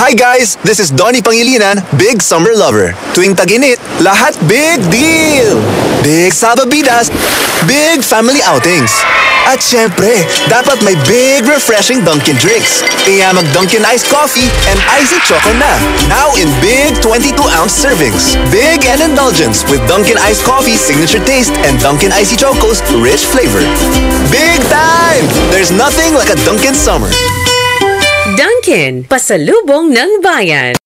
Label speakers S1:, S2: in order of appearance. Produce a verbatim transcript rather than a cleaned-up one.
S1: Hi guys! This is Donny Pangilinan, big summer lover. Tuwing tag-init, lahat big deal! Big sababidas, big family outings. At syempre, dapat may big refreshing Dunkin drinks. Kaya mag-Dunkin Iced Coffee and Icy Choco na. Now in big twenty-two ounce servings. Big and indulgence with Dunkin Iced Coffee's signature taste and Dunkin Icy Choco's rich flavor. Big time! There's nothing like a Dunkin summer.
S2: Dunkin, pasalubong ng bayan.